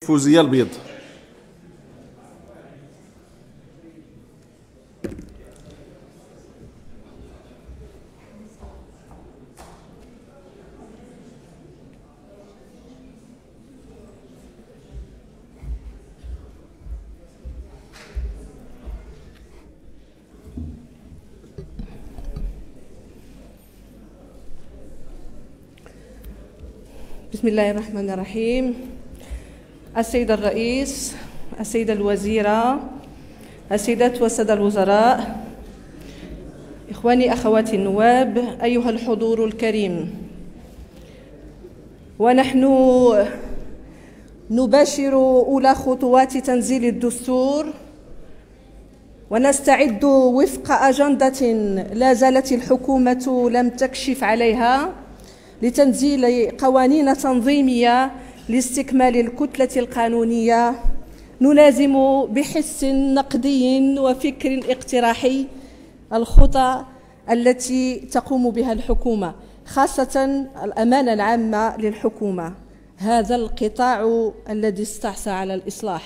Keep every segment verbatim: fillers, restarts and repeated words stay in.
فوزية البيض. بسم الله الرحمن الرحيم. السيد الرئيس، السيدة الوزيرة، السيدات والسادة الوزراء، إخواني أخواتي النواب، أيها الحضور الكريم، ونحن نباشر أولى خطوات تنزيل الدستور ونستعد وفق أجندة لا زالت الحكومة لم تكشف عليها لتنزيل قوانين تنظيمية لاستكمال الكتلة القانونية. نلازم بحس نقدي وفكر اقتراحي الخطى التي تقوم بها الحكومة، خاصة الأمانة العامة للحكومة، هذا القطاع الذي استعصى على الإصلاح.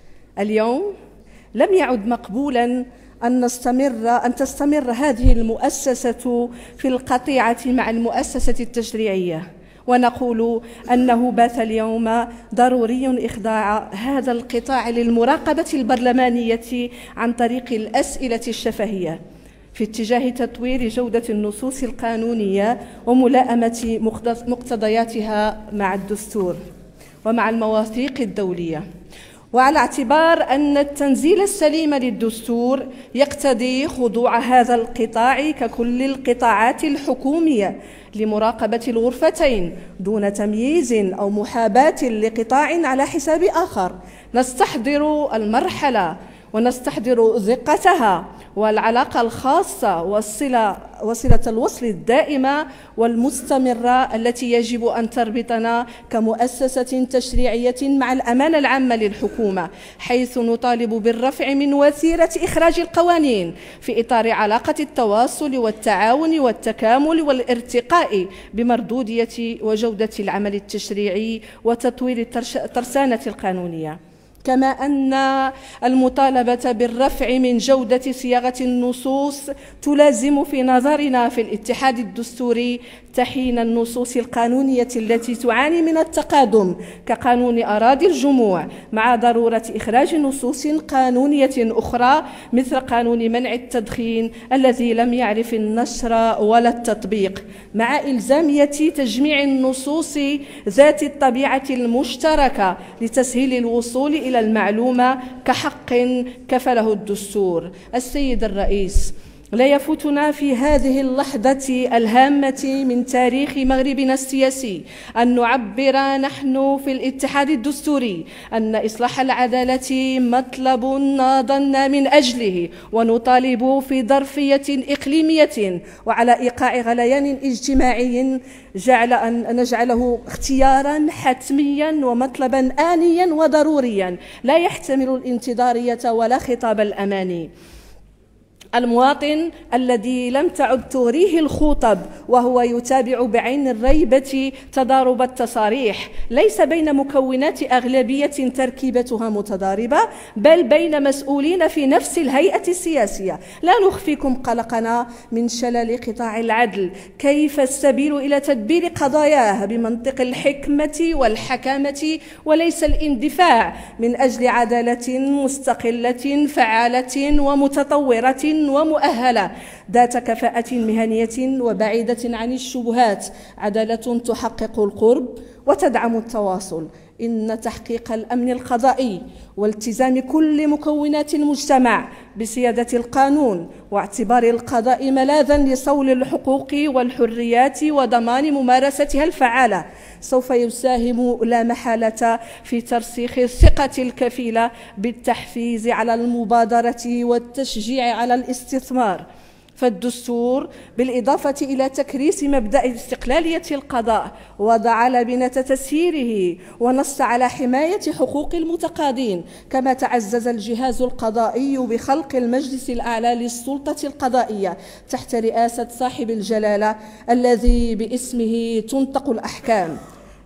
اليوم لم يعد مقبولا أن نستمر أن تستمر هذه المؤسسة في القطيعة مع المؤسسة التشريعية، ونقول أنه بات اليوم ضروري إخضاع هذا القطاع للمراقبة البرلمانية عن طريق الأسئلة الشفهية في اتجاه تطوير جودة النصوص القانونية وملائمة مقتضياتها مع الدستور ومع المواثيق الدولية. وعلى اعتبار أن التنزيل السليم للدستور يقتضي خضوع هذا القطاع ككل القطاعات الحكومية لمراقبة الغرفتين دون تمييز أو محاباة لقطاع على حساب آخر، نستحضر المرحلة ونستحضر دقتها والعلاقة الخاصة والصلة وصلة الوصل الدائمة والمستمرة التي يجب أن تربطنا كمؤسسة تشريعية مع الأمانة العامة للحكومة، حيث نطالب بالرفع من وتيرة إخراج القوانين في إطار علاقة التواصل والتعاون والتكامل والارتقاء بمردودية وجودة العمل التشريعي وتطوير الترسانة القانونية، كما أن المطالبة بالرفع من جودة صياغة النصوص تلازم في نظرنا في الاتحاد الدستوري تحيين النصوص القانونية التي تعاني من التقادم كقانون أراضي الجموع، مع ضرورة إخراج نصوص قانونية أخرى مثل قانون منع التدخين الذي لم يعرف النشر ولا التطبيق، مع إلزامية تجميع النصوص ذات الطبيعة المشتركة لتسهيل الوصول إلى المعلومة كحق كفله الدستور. السيد الرئيس، لا يفوتنا في هذه اللحظة الهامة من تاريخ مغربنا السياسي أن نعبر نحن في الاتحاد الدستوري أن إصلاح العدالة مطلب ناضلنا من أجله، ونطالب في ظرفية إقليمية وعلى إيقاع غليان اجتماعي جعل أن نجعله اختيارا حتميا ومطلبا آنيا وضروريا لا يحتمل الانتظارية ولا خطاب الأماني. المواطن الذي لم تعد تغريه الخطب وهو يتابع بعين الريبة تضارب التصاريح ليس بين مكونات أغلبية تركيبتها متضاربة، بل بين مسؤولين في نفس الهيئة السياسية. لا نخفيكم قلقنا من شلل قطاع العدل، كيف السبيل إلى تدبير قضاياه بمنطق الحكمة والحكامة وليس الاندفاع من أجل عدالة مستقلة فعالة ومتطورة ومؤهلة ذات كفاءة مهنية وبعيدة عن الشبهات، عدالة تحقق القرب وتدعم التواصل. إن تحقيق الأمن القضائي والتزام كل مكونات المجتمع بسيادة القانون واعتبار القضاء ملاذا لصول الحقوق والحريات وضمان ممارستها الفعالة سوف يساهم لا محالة في ترسيخ الثقة الكفيلة بالتحفيز على المبادرة والتشجيع على الاستثمار. فالدستور بالإضافة إلى تكريس مبدأ استقلالية القضاء وضع لبنة تسييره ونص على حماية حقوق المتقاضين، كما تعزز الجهاز القضائي بخلق المجلس الأعلى للسلطة القضائية تحت رئاسة صاحب الجلالة الذي باسمه تنطق الأحكام.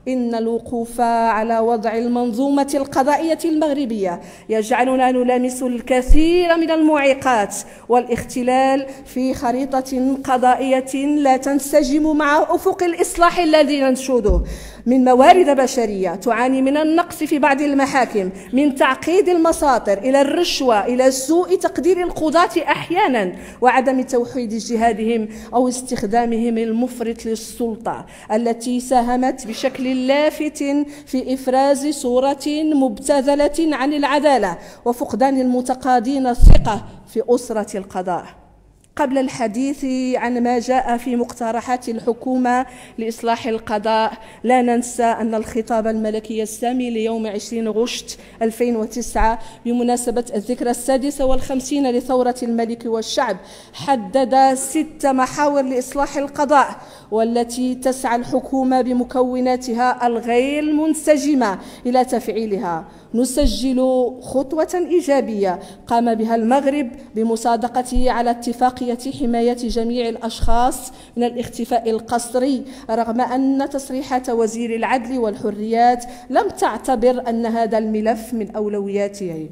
إن الوقوف على وضع المنظومة القضائية المغربية يجعلنا نلامس الكثير من المعيقات والاختلال في خريطة قضائية لا تنسجم مع أفق الإصلاح الذي ننشده، من موارد بشرية تعاني من النقص في بعض المحاكم، من تعقيد المساطر إلى الرشوة، إلى سوء تقدير القضاة أحيانا، وعدم توحيد جهادهم أو استخدامهم المفرط للسلطة التي ساهمت بشكل لافت في إفراز صورة مبتذلة عن العدالة وفقدان المتقاضين الثقة في أسرة القضاء. قبل الحديث عن ما جاء في مقترحات الحكومة لإصلاح القضاء، لا ننسى أن الخطاب الملكي السامي ليوم عشرين غشت ألفين وتسعة بمناسبة الذكرى السادسة والخمسين لثورة الملك والشعب حدد ست محاور لإصلاح القضاء، والتي تسعى الحكومة بمكوناتها الغير منسجمة إلى تفعيلها. نسجل خطوة إيجابية قام بها المغرب بمصادقته على اتفاقية حماية جميع الأشخاص من الاختفاء القسري، رغم أن تصريحات وزير العدل والحريات لم تعتبر أن هذا الملف من أولوياته،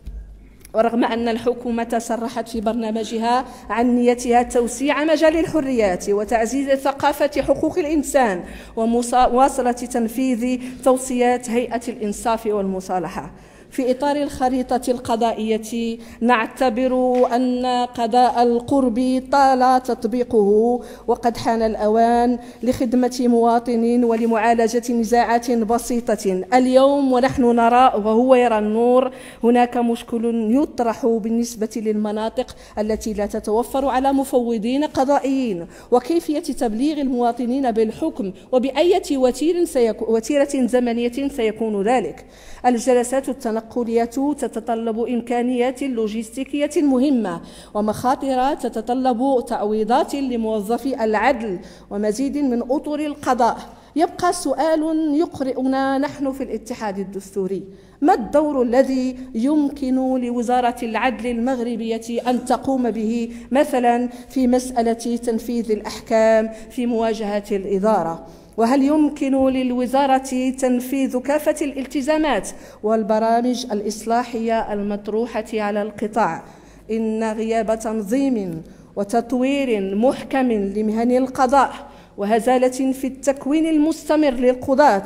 ورغم أن الحكومة صرحت في برنامجها عن نيتها توسيع مجال الحريات وتعزيز ثقافة حقوق الإنسان ومواصلة تنفيذ توصيات هيئة الإنصاف والمصالحة. في إطار الخريطة القضائية نعتبر أن قضاء القرب طال تطبيقه، وقد حان الأوان لخدمة مواطنين ولمعالجة نزاعات بسيطة. اليوم ونحن نرى وهو يرى النور هناك مشكل يطرح بالنسبة للمناطق التي لا تتوفر على مفوضين قضائيين، وكيفية تبليغ المواطنين بالحكم وبأية وتيرة زمنية سيكون ذلك. الجلسات التنقلية تتطلب إمكانيات لوجستيكية مهمة ومخاطر تتطلب تعويضات لموظفي العدل ومزيد من أطر القضاء. يبقى سؤال يقرئنا نحن في الاتحاد الدستوري: ما الدور الذي يمكن لوزارة العدل المغربية أن تقوم به مثلا في مسألة تنفيذ الأحكام في مواجهة الإدارة؟ وهل يمكن للوزارة تنفيذ كافة الالتزامات والبرامج الإصلاحية المطروحة على القطاع؟ إن غياب تنظيم وتطوير محكم لمهن القضاء وهزالة في التكوين المستمر للقضاة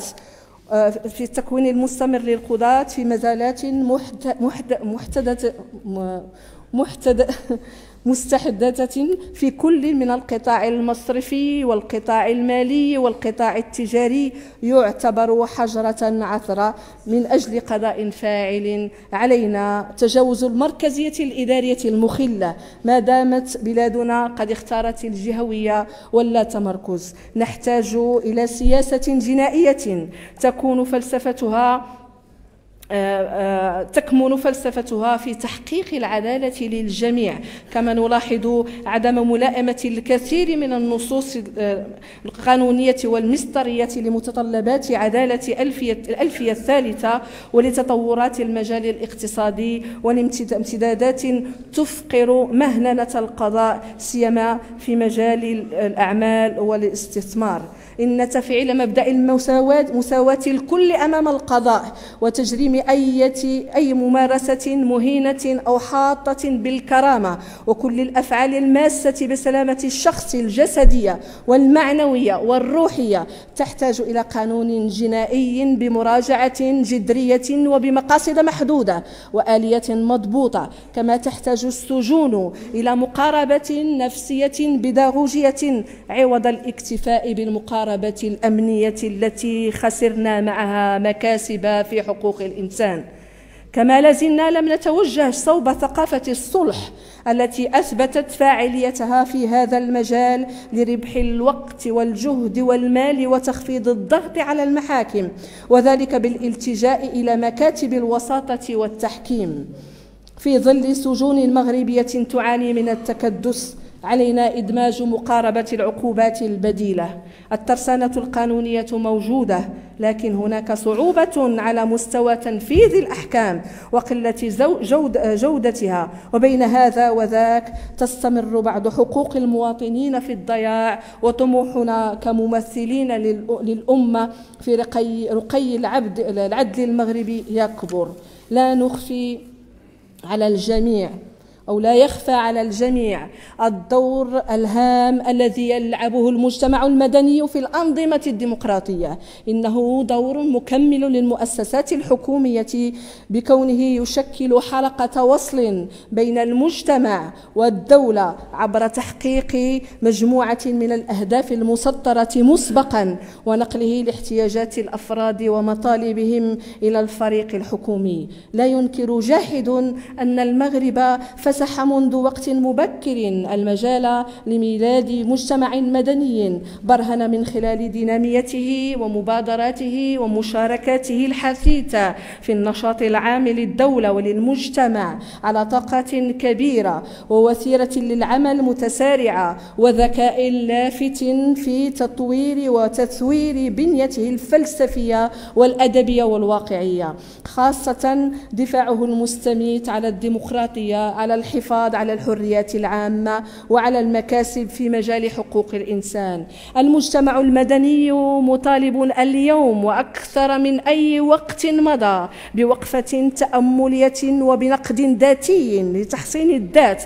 في التكوين المستمر للقضاة في مجالات محتدة محتدة مستحدثة في كل من القطاع المصرفي والقطاع المالي والقطاع التجاري يعتبر حجرة عثرة. من أجل قضاء فاعل علينا تجاوز المركزية الإدارية المخلة ما دامت بلادنا قد اختارت الجهوية ولا تمركز. نحتاج إلى سياسة جنائية تكون فلسفتها تكمن فلسفتها في تحقيق العدالة للجميع، كما نلاحظ عدم ملائمة الكثير من النصوص القانونية والمصدرية لمتطلبات عدالة الألفية الثالثة ولتطورات المجال الاقتصادي والامتدادات تفقر مهنة القضاء سيما في مجال الأعمال والاستثمار. إن تفعيل مبدأ المساواة مساواة الكل أمام القضاء وتجريم أي أي ممارسة مهينة أو حاطة بالكرامة وكل الأفعال الماسة بسلامة الشخص الجسدية والمعنوية والروحية تحتاج إلى قانون جنائي بمراجعة جذرية وبمقاصد محدودة وآلية مضبوطة، كما تحتاج السجون إلى مقاربة نفسية بيداغوجية عوض الاكتفاء بالمقاربة الأمنية التي خسرنا معها مكاسب في حقوق الإنسان. كما لازلنا لم نتوجه صوب ثقافة الصلح التي أثبتت فاعليتها في هذا المجال لربح الوقت والجهد والمال وتخفيض الضغط على المحاكم، وذلك بالالتجاء إلى مكاتب الوساطة والتحكيم. في ظل سجون مغربية تعاني من التكدس علينا إدماج مقاربة العقوبات البديلة. الترسانة القانونية موجودة، لكن هناك صعوبة على مستوى تنفيذ الأحكام وقلة جود جودتها، وبين هذا وذاك تستمر بعض حقوق المواطنين في الضياع، وطموحنا كممثلين للأمة في رقي, رقي العبد العدل المغربي يكبر. لا نخفي على الجميع أو لا يخفى على الجميع الدور الهام الذي يلعبه المجتمع المدني في الأنظمة الديمقراطية. إنه دور مكمل للمؤسسات الحكومية بكونه يشكل حلقة وصل بين المجتمع والدولة عبر تحقيق مجموعة من الأهداف المسطرة مسبقا ونقله لاحتياجات الأفراد ومطالبهم إلى الفريق الحكومي. لا ينكر جاحد أن المغرب فتح منذ وقت مبكر المجال لميلاد مجتمع مدني برهن من خلال ديناميته ومبادراته ومشاركاته الحثيثة في النشاط العام للدولة وللمجتمع على طاقات كبيرة ووثيرة للعمل متسارعة وذكاء لافت في تطوير وتثوير بنيته الفلسفية والأدبية والواقعية، خاصة دفاعه المستميت على الديمقراطية، على الحفاظ على الحريات العامة وعلى المكاسب في مجال حقوق الإنسان. المجتمع المدني مطالب اليوم وأكثر من أي وقت مضى بوقفة تأملية وبنقد ذاتي لتحسين الذات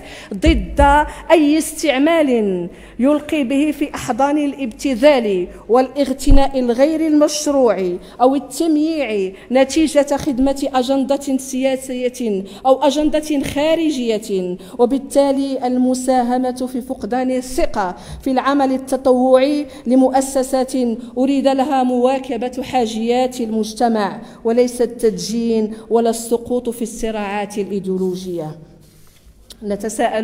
ضد أي استعمال يلقي به في أحضان الابتذال والاغتناء الغير المشروع أو التمييع نتيجة خدمة أجندة سياسية أو أجندة خارجية، وبالتالي المساهمة في فقدان الثقة في العمل التطوعي لمؤسسات أريد لها مواكبة حاجيات المجتمع وليس التدجين ولا السقوط في الصراعات الإيديولوجية. نتساءل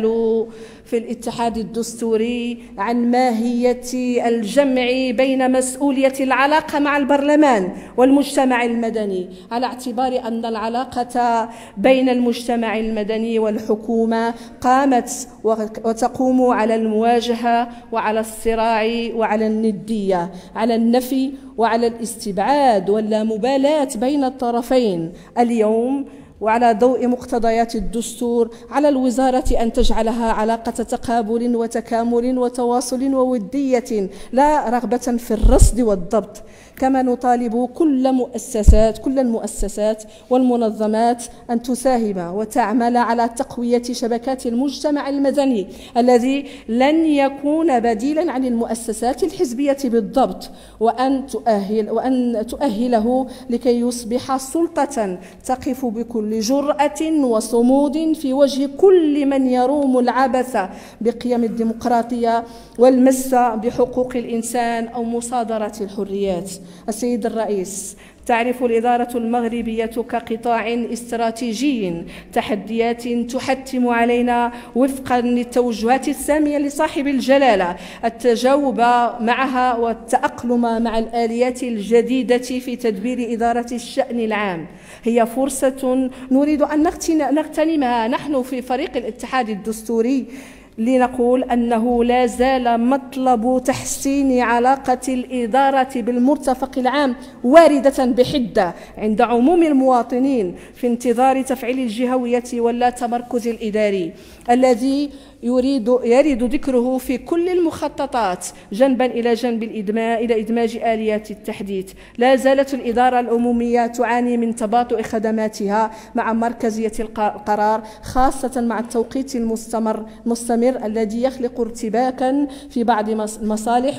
في الاتحاد الدستوري عن ماهية الجمع بين مسؤولية العلاقة مع البرلمان والمجتمع المدني، على اعتبار أن العلاقة بين المجتمع المدني والحكومة قامت وتقوم على المواجهة وعلى الصراع وعلى الندية، على النفي وعلى الاستبعاد واللامبالاة بين الطرفين. اليوم وعلى ضوء مقتضيات الدستور على الوزارة أن تجعلها علاقة تقابل وتكامل وتواصل وودية لا رغبة في الرصد والضبط. كما نطالب كل مؤسسات كل المؤسسات والمنظمات أن تساهم وتعمل على تقوية شبكات المجتمع المدني الذي لن يكون بديلا عن المؤسسات الحزبية بالضبط، وأن تؤهل وأن تؤهله لكي يصبح سلطة تقف بكل جرأة وصمود في وجه كل من يروم العبث بقيم الديمقراطية والمس بحقوق الإنسان أو مصادرة الحريات. السيد الرئيس، تعرف الإدارة المغربية كقطاع استراتيجي تحديات تحتم علينا وفقا للتوجهات السامية لصاحب الجلالة التجاوب معها والتأقلم مع الآليات الجديدة في تدبير إدارة الشأن العام. هي فرصة نريد أن نغتنمها نحن في فريق الاتحاد الدستوري لنقول أنه لا زال مطلب تحسين علاقة الإدارة بالمرتفق العام واردة بحدة عند عموم المواطنين في انتظار تفعيل الجهوية ولا تمركز الإداري الذي يريد يرد ذكره في كل المخططات جنبا إلى جنب الإدماء إلى إدماج آليات التحديث. لا زالت الإدارة العمومية تعاني من تباطؤ خدماتها مع مركزية القرار، خاصة مع التوقيت المستمر مستمر الذي يخلق ارتباكا في بعض المصالح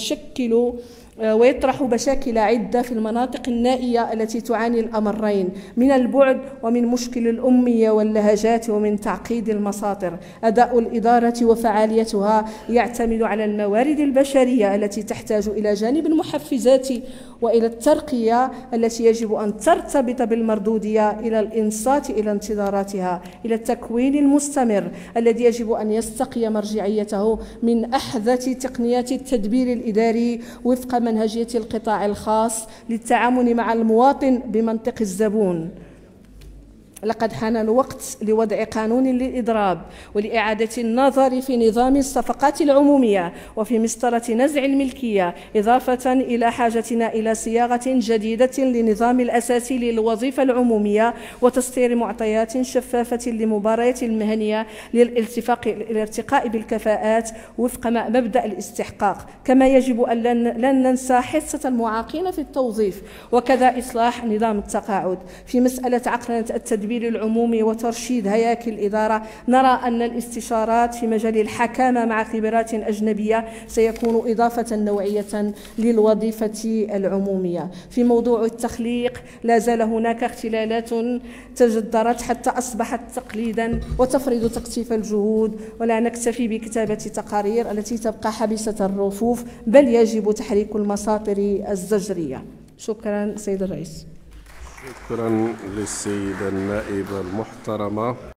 ويشكل ويطرح مشاكل عدة في المناطق النائية التي تعاني الأمرين من البعد ومن مشكل الأمية واللهجات ومن تعقيد المساطر. أداء الإدارة وفعاليتها يعتمد على الموارد البشرية التي تحتاج إلى جانب المحفزات وإلى الترقية التي يجب أن ترتبط بالمردودية، إلى الإنصات إلى انتظاراتها، إلى التكوين المستمر الذي يجب أن يستقي مرجعيته من أحدث تقنيات التدبير الإداري وفق منهجية القطاع الخاص للتعامل مع المواطن بمنطق الزبون. لقد حان الوقت لوضع قانون للإضراب ولإعادة النظر في نظام الصفقات العمومية وفي مسطرة نزع الملكية، إضافة إلى حاجتنا إلى صياغة جديدة للنظام الأساسي للوظيفة العمومية وتسطير معطيات شفافة للمباريات المهنية للارتقاء بالكفاءات وفق مبدأ الاستحقاق. كما يجب أن لن ننسى حصة المعاقين في التوظيف، وكذا إصلاح نظام التقاعد. في مسألة عقلنة التدبير العمومي وترشيد هياكل الإدارة، نرى أن الاستشارات في مجال الحكامة مع خبرات أجنبية سيكون إضافة نوعية للوظيفة العمومية. في موضوع التخليق لا زال هناك اختلالات تجدرت حتى أصبحت تقليدا وتفرض تكثيف الجهود، ولا نكتفي بكتابة تقارير التي تبقى حبيسة الرفوف، بل يجب تحريك المساطر الزجرية. شكرا سيد الرئيس. شكرا للسيدة النائبة المحترمة.